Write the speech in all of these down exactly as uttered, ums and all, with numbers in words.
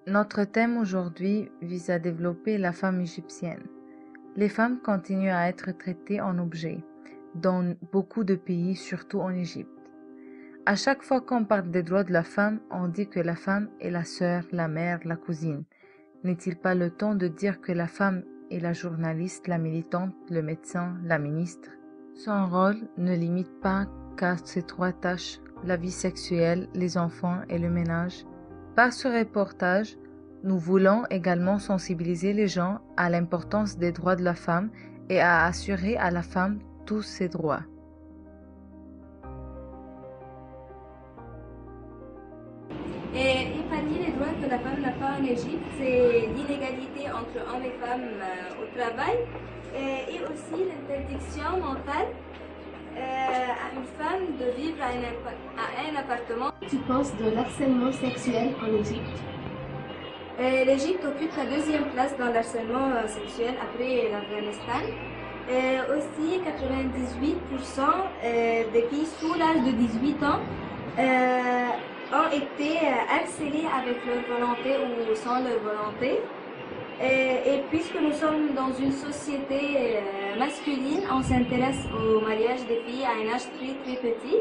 Notre thème aujourd'hui vise à développer la femme égyptienne. Les femmes continuent à être traitées en objets dans beaucoup de pays, surtout en Égypte. À chaque fois qu'on parle des droits de la femme, on dit que la femme est la sœur, la mère, la cousine. N'est-il pas le temps de dire que la femme est la journaliste, la militante, le médecin, la ministre? Son rôle ne limite pas qu'à ces trois tâches, la vie sexuelle, les enfants et le ménage. Par ce reportage, nous voulons également sensibiliser les gens à l'importance des droits de la femme et à assurer à la femme tous ses droits. Et, et parmi les droits que la femme n'a pas en Égypte, c'est l'inégalité entre hommes et femmes euh, au travail et, et aussi l'interdiction mentale euh, à une femme de vivre à un, à un appartement. Tu penses de l'harcèlement sexuel en Égypte? Euh, L'Égypte occupe la deuxième place dans l'harcèlement euh, sexuel après l'Afghanistan. Euh, aussi, quatre-vingt-dix-huit pour cent euh, des filles sous l'âge de dix-huit ans euh, ont été euh, harcelées avec leur volonté ou sans leur volonté. Et, et puisque nous sommes dans une société euh, masculine, on s'intéresse au mariage des filles à un âge très très petit.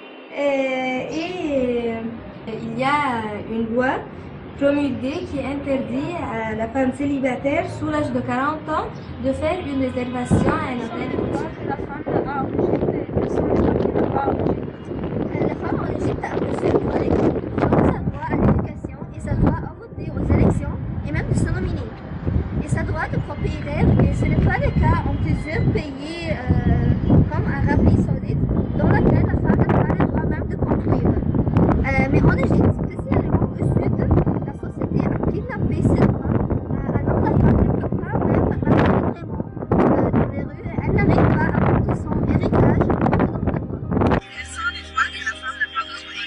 Et, et euh, il y a une loi promulguée qui interdit à la femme célibataire sous l'âge de quarante ans de faire une réservation à un hôtel. La femme n'a pas en Égypte et personne qui n'a pas en Égypte. La femme en Égypte a reçu le droit d'école, sa droit à l'éducation et sa droit à voter aux élections et même de se nominer. Et sa droit de propriétaire, et ce n'est pas le cas en plusieurs pays euh, comme Arabie Saoudite, dans laquelle la femme n'a pas le droit même de construire. Euh, mais en Égypte, spécialement au sud, la société a kidnappé ses droits. Euh, alors la femme ne peut pas même marcher librement euh, dans les rues, elle n'arrive pas à monter son héritage ou d'autres droits. Quels sont les droits que la femme n'a pas besoin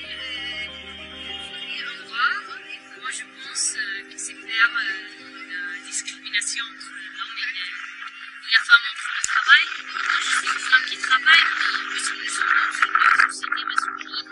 construire un droit? Moi je pense que c'est clair une discrimination entre l'homme et la femme entre le travail. Moi je suis une femme qui travaille, puisque nous sommes dans une société masculine.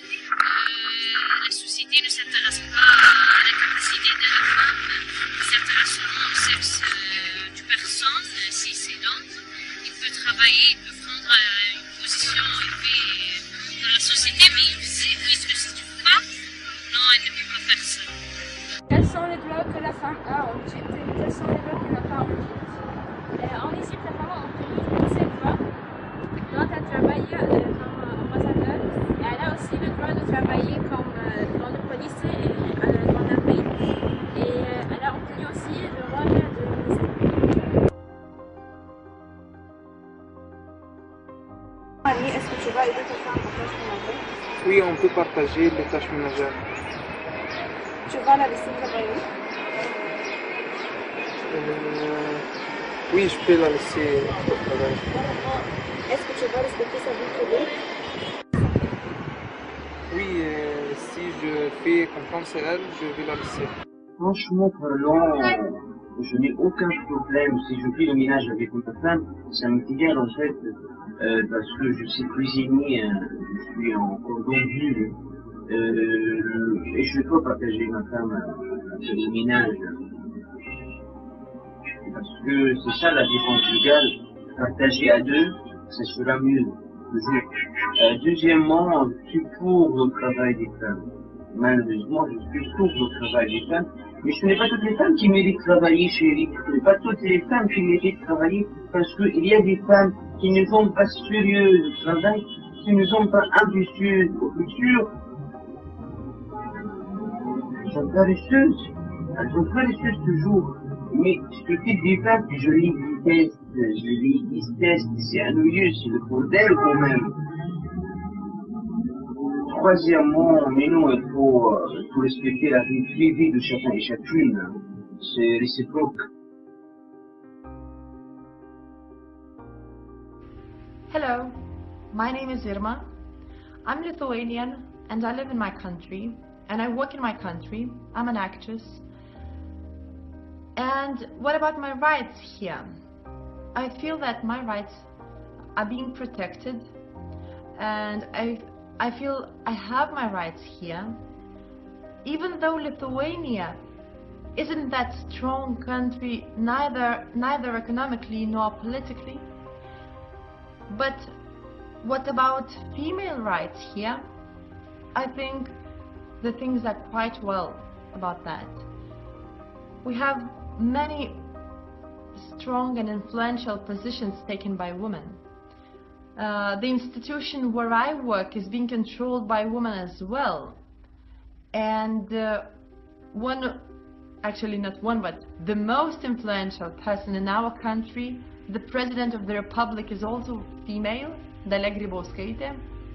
Euh, la société ne s'intéresse pas à la capacité de la femme, elle s'intéresse seulement au sexe euh, du personne, si c'est l'homme. Il peut travailler, il peut prendre euh, une position élevée dans la société, mais puisque c'est une femme, non, elle ne peut pas faire ça. Quels sont les droits que la femme a en Égypte et quels sont les droits qu'elle n'a pas en Égypte? Euh, en Égypte, la femme a obtenu tous ses droits. Donc, elle travaille euh, comme ambassadeur et elle a aussi le droit de travailler comme euh, dans le police et euh, dans l'armée. Et euh, elle a obtenu aussi le rôle de ministre. Marie, est-ce que tu vas aider ta femme à tâches ménagères? Oui, on peut partager les tâches ménagères. Tu vas la laisser travailler? Euh, oui, je peux la laisser au travail. Est-ce que tu vas respecter sa vie privée? Oui, euh, si je fais confiance à elle, je vais la laisser. Franchement parlant, je n'ai aucun problème. Si je fais le ménage avec ma femme, ça me fait en fait, euh, parce que je suis cuisinier, hein, je suis en cordon bleu, euh, et je ne peux pas partager ma femme euh, le ménage. Parce que c'est ça la défense légale, partager à deux, ça sera mieux. Euh, deuxièmement, je suis pour le travail des femmes. Malheureusement, je suis pour le travail des femmes, mais ce n'est pas toutes les femmes qui méritent de travailler, chérie. Ce n'est pas toutes les femmes qui méritent de travailler, parce qu'il y a des femmes qui ne sont pas sérieuses au travail, qui ne sont pas ambitieuses au futur. Elles sont paresseuses. Elles sont paresseuses toujours. Mais ce type de femmes, je les déteste, je les déteste, c'est ennuyeux, c'est le bordel quand même. Troisièmement, mais non, il faut, euh, il faut respecter la vie privée de chacun et chacune. C'est réciproque. Hello, my name is Irma. I'm Lithuanian and I live in my country and I work in my country. I'm an actress. And what about my rights here? I feel that my rights are being protected and I, I feel I have my rights here even though Lithuania isn't that strong country, neither, neither economically nor politically, but what about female rights here? I think the things are quite well about that. We have many strong and influential positions taken by women. Uh, the institution where I work is being controlled by women as well. And uh, one, actually not one, but the most influential person in our country, the President of the Republic, is also female, Dalia Grybauskaitė.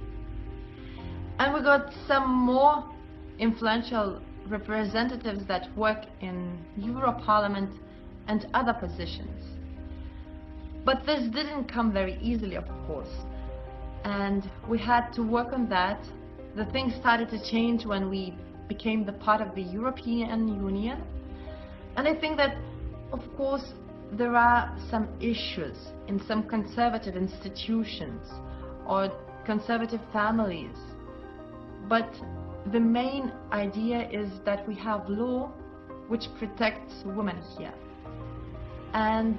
And we got some more influential representatives that work in Euro Parliament and other positions. But this didn't come very easily, of course. And we had to work on that. The things started to change when we became the part of the European Union. And I think that, of course, there are some issues in some conservative institutions or conservative families. But the main idea is that we have law which protects women here. And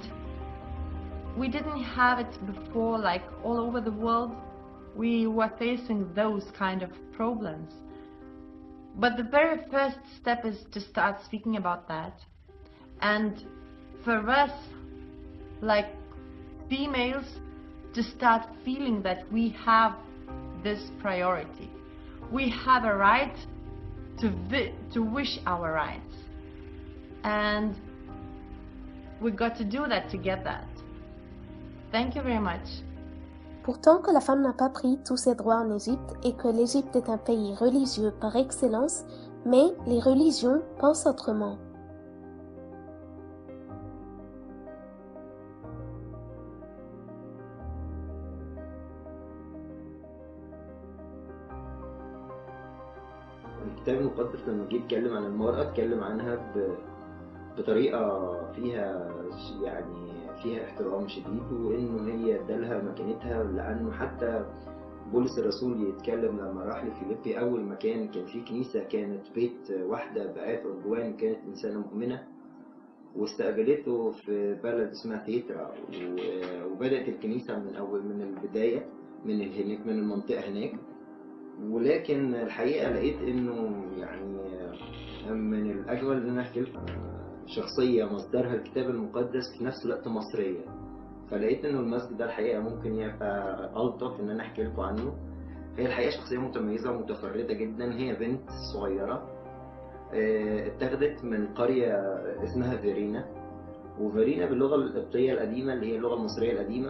we didn't have it before, like all over the world. We were facing those kind of problems. But the very first step is to start speaking about that. And for us, like females, to start feeling that we have this priority. We have a right to, vi to wish our rights. And we got to do that to get that. Thank you very much. Pourtant que la femme n'a pas pris tous ses droits en Égypte et que l'Égypte est un pays religieux par excellence, mais les religions pensent autrement. الكتاب المقدس لما جه يتكلم عن المرأة اتكلم عنها ب... بطريقة فيها يعني فيها احترام شديد، وانه هي ادالها مكانتها، لانه حتى بولس الرسول يتكلم لما راح لفيليبي اول مكان كان فيه كنيسة كانت بيت واحدة بقات أرجوان كانت إنسانة مؤمنة، واستقبلته في بلد اسمها ثياترا، وبدأت الكنيسة من أول من البداية من هناك من المنطقة هناك. ولكن الحقيقة لقيت انه يعني من الاجمل ان انا احكي لكم شخصية مصدرها الكتاب المقدس في نفس الوقت مصرية، فلقيت انه المسجد ده الحقيقة ممكن يبقى ألطف ان انا احكي لكم عنه. هي الحقيقة شخصية متميزة ومتفردة جدا. هي بنت صغيرة اتخذت من قرية اسمها فيرينا، وفيرينا باللغة القبطية القديمة اللي هي اللغة المصرية القديمة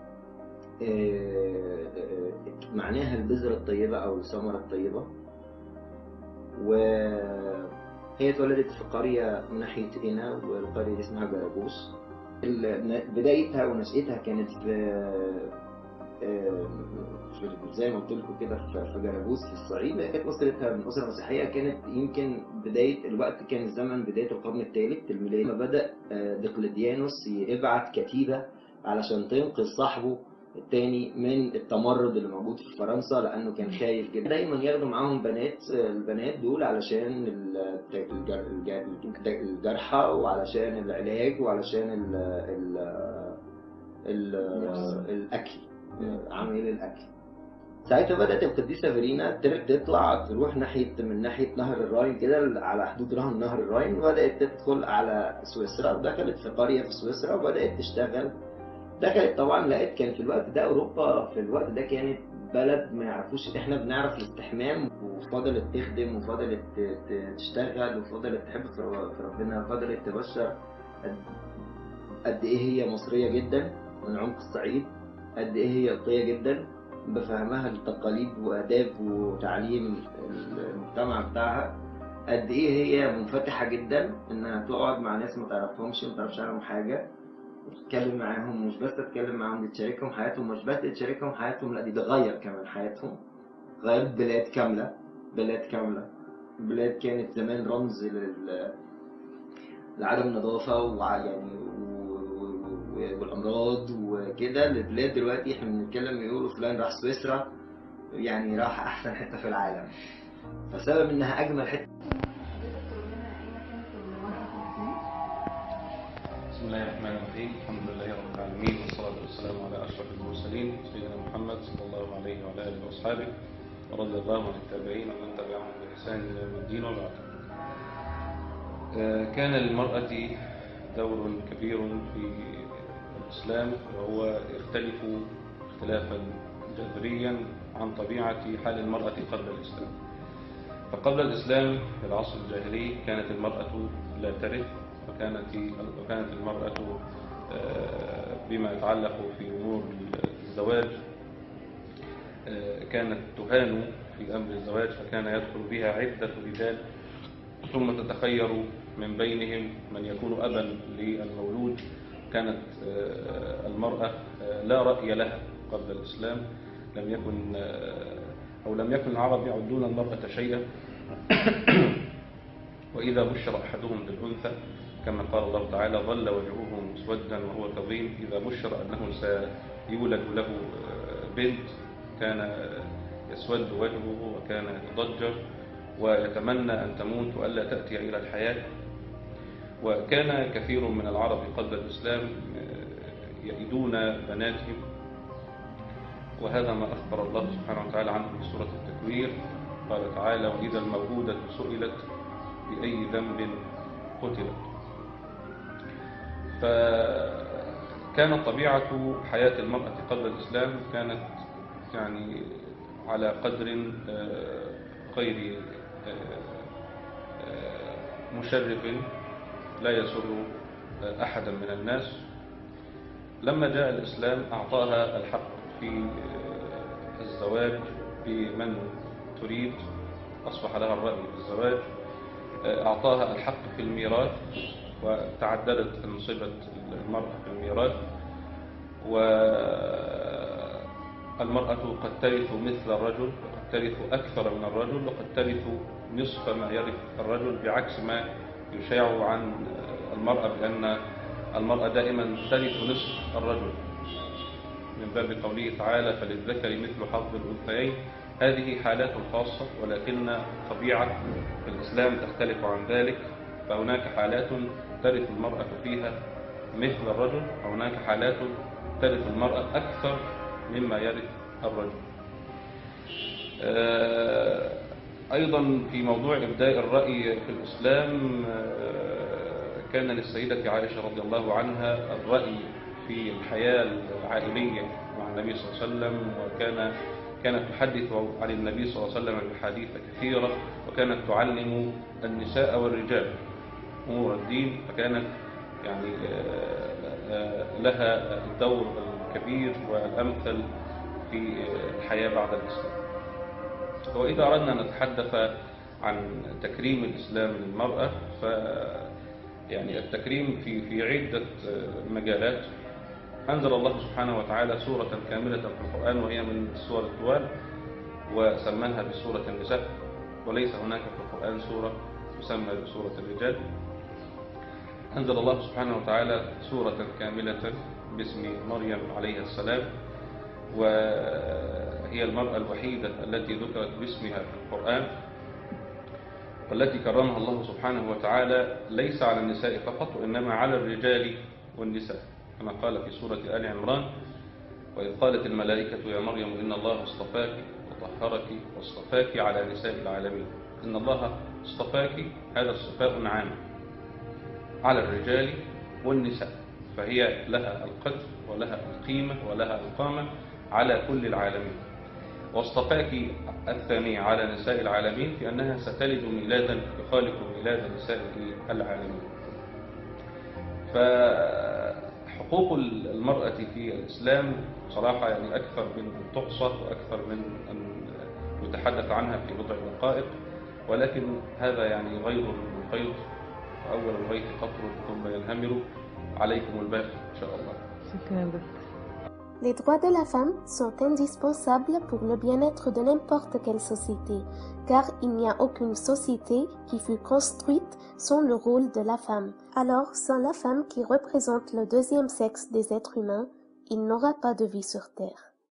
معناها البذرة الطيبة أو الثمرة الطيبة. وهي اتولدت في قرية من ناحية إينا، والقرية دي اسمها جرابوس. بدايتها ونشأتها كانت في زي ما قلت لكم كده في جرابوس في الصعيد. كانت أسرتها من أسرة مسيحية، كانت يمكن بداية الوقت كان الزمن بداية القرن الثالث الميلادي، لما بدأ دقلديانوس يبعت كتيبة علشان تنقذ صاحبه الثاني من التمرد اللي موجود في فرنسا، لانه كان خايف جدا. دايما ياخدوا معاهم بنات، البنات دول علشان الجرحى وعلشان العلاج وعلشان ال ال ال الاكل، عمل الاكل. ساعتها بدات القديسه فيرينا تطلع تروح ناحيه من ناحيه نهر الراين كده على حدود نهر الراين، وبدات تدخل على سويسرا، ودخلت في قريه في سويسرا وبدات تشتغل. دخلت طبعا لقيت كان في الوقت ده اوروبا في الوقت ده كانت بلد ما يعرفوش احنا بنعرف الاستحمام، وفضلت تخدم وفضلت تشتغل وفضلت تحب في ربنا، وفضلت تبشر قد ايه هي مصريه جدا من عمق الصعيد، قد ايه هي قبطيه جدا بفهمها التقاليد واداب وتعليم المجتمع بتاعها، قد ايه هي منفتحه جدا انها تقعد مع ناس ما تعرفهمش ما تعرفش عنهم حاجه تتكلم معاهم، مش بس تتكلم معاهم، دي تشاركهم حياتهم، مش بس تشاركهم حياتهم، لا دي تغير كمان حياتهم. غيرت بلاد كاملة، بلاد كاملة، بلاد كانت زمان رمز لل لعدم النظافة ويعني والأمراض وكده، لبلاد دلوقتي احنا بنتكلم يقولوا فلان راح سويسرا يعني راح أحسن حتة في العالم، فسبب إنها أجمل حتة. بسم الله الرحمن الرحيم. الحمد لله رب العالمين، والصلاة والسلام على أشرف المرسلين سيدنا محمد صلى الله عليه وعلى آله وأصحابه، ورضي الله عن التابعين ومن تبعهم بإحسان إلى يوم الدين. وبعد، كان للمرأة دور كبير في الإسلام، وهو يختلف اختلافا جذريا عن طبيعة حال المرأة قبل الإسلام. فقبل الإسلام في العصر الجاهلي كانت المرأة لا ترث، وكانت وكانت المرأة بما يتعلق في أمور الزواج كانت تهان في أمر الزواج، فكان يدخل بها عدة رجال ثم تتخير من بينهم من يكون أبا للمولود. كانت المرأة لا رأي لها قبل الإسلام، لم يكن أو لم يكن العرب يعدون المرأة شيئا. وإذا بشر أحدهم بالأنثى كما قال الله تعالى: ظل وجهه مسودا وهو كظيم. إذا بشر أنه سيولد له بنت كان يسود وجهه وكان يتضجر ويتمنى أن تموت وألا تأتي إلى الحياة. وكان كثير من العرب قبل الإسلام يئدون بناتهم، وهذا ما أخبر الله سبحانه وتعالى عنه في سورة التكوير. قال تعالى: وإذا الموءودة سئلت بأي ذنب قتلت. فكانت طبيعة حياة المرأة قبل الإسلام كانت يعني على قدر غير مشرف لا يسر أحدا من الناس. لما جاء الإسلام أعطاها الحق في الزواج بمن تريد، أصبح لها الرأي في الزواج. أعطاها الحق في الميراث، وتعددت أنصبة المرأة في الميراث. والمرأة قد ترث مثل الرجل، وقد ترث أكثر من الرجل، وقد ترث نصف ما يرث الرجل، بعكس ما يشاع عن المرأة بأن المرأة دائما ترث نصف الرجل، من باب قوله تعالى: فللذكر مثل حظ الأنثيين. هذه حالات خاصة، ولكن طبيعة الإسلام تختلف عن ذلك. فهناك حالات ترث المرأة فيها مثل الرجل، وهناك حالات ترث المرأة أكثر مما يرث الرجل. أيضا في موضوع إبداء الرأي في الإسلام كان للسيدة عائشة رضي الله عنها الرأي في الحياة العائلية مع النبي صلى الله عليه وسلم، وكان كانت تحدث عن النبي صلى الله عليه وسلم بحديث كثيرة، وكانت تعلم النساء والرجال أمور الدين، فكانت يعني لها الدور الكبير والأمثل في الحياة بعد الإسلام. وإذا أردنا أن نتحدث عن تكريم الإسلام للمرأة، ف يعني التكريم في في عدة مجالات. أنزل الله سبحانه وتعالى سورة كاملة في القرآن، وهي من السور الطوال، وسماها بسورة النساء، وليس هناك في القرآن سورة تسمى بسورة الرجال. أنزل الله سبحانه وتعالى سورة كاملة باسم مريم عليها السلام، وهي المرأة الوحيدة التي ذكرت باسمها في القرآن، والتي كرمها الله سبحانه وتعالى ليس على النساء فقط، وإنما على الرجال والنساء، كما قال في سورة آل عمران: وإذ قالت الملائكة يا مريم إن الله اصطفاك وطهرك واصطفاك على نساء العالمين. إن الله اصطفاك، هذا اصطفاء عام على الرجال والنساء، فهي لها القدر ولها القيمة ولها القامة على كل العالمين. واصطفاك الثانية على نساء العالمين في أنها ستلد ميلادا يخالف ميلاد نساء العالمين. فحقوق المرأة في الإسلام صراحة يعني أكثر من أن تحصى، وأكثر من أن يتحدث عنها في بضع دقائق، ولكن هذا يعني غير الخيط، وأول الغيث قطر ثم ينهمر. عليكم الباقي إن شاء الله. Les droits de la femme sont indispensables pour le bien-être de n'importe quelle société, car il n'y a aucune société qui fut construite sans le rôle de la femme. Alors, sans la femme qui représente le deuxième sexe des êtres humains, il n'aura pas de vie sur Terre.